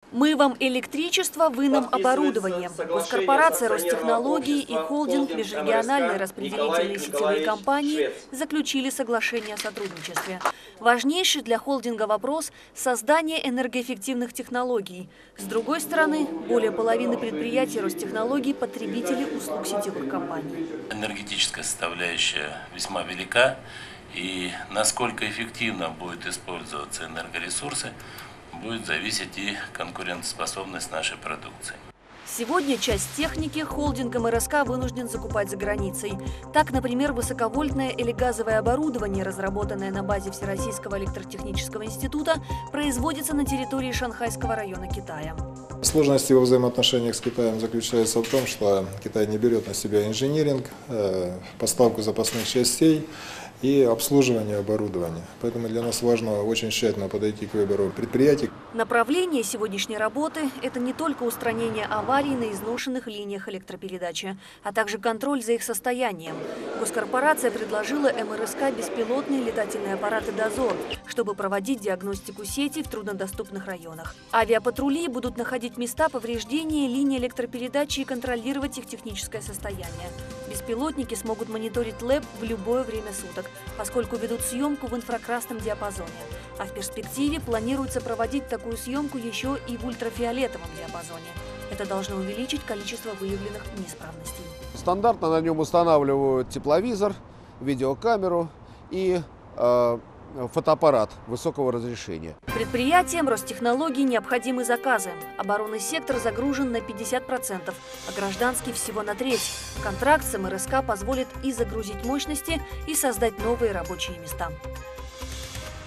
Мы вам электричество, вы нам оборудование. Госкорпорация Ростехнологии и холдинг межрегиональные распределительные сетевые компании заключили соглашение о сотрудничестве. Важнейший для холдинга вопрос – создание энергоэффективных технологий. С другой стороны, более половины предприятий Ростехнологий – потребители услуг сетевых компаний. Энергетическая составляющая весьма велика, и насколько эффективно будут использоваться энергоресурсы, будет зависеть и конкурентоспособность нашей продукции. Сегодня часть техники холдинг МРСК вынужден закупать за границей. Так, например, высоковольтное или газовое оборудование, разработанное на базе Всероссийского электротехнического института, производится на территории Шанхайского района Китая. Сложность его взаимоотношений с Китаем заключается в том, что Китай не берет на себя инжиниринг, поставку запасных частей и обслуживание оборудования. Поэтому для нас важно очень тщательно подойти к выбору предприятий. Направление сегодняшней работы – это не только устранение аварий на изношенных линиях электропередачи, а также контроль за их состоянием. Госкорпорация предложила МРСК беспилотные летательные аппараты «Дозор», чтобы проводить диагностику сети в труднодоступных районах. Авиапатрули будут находить места повреждения линий электропередачи и контролировать их техническое состояние. Беспилотники смогут мониторить ЛЭП в любое время суток, поскольку ведут съемку в инфракрасном диапазоне. А в перспективе планируется проводить такую съемку еще и в ультрафиолетовом диапазоне. Это должно увеличить количество выявленных неисправностей. Стандартно на нем устанавливают тепловизор, видеокамеру и фотоаппарат высокого разрешения. Предприятиям Ростехнологий необходимы заказы. Оборонный сектор загружен на 50%, а гражданский всего на треть. Контракт с МРСК позволит и загрузить мощности, и создать новые рабочие места.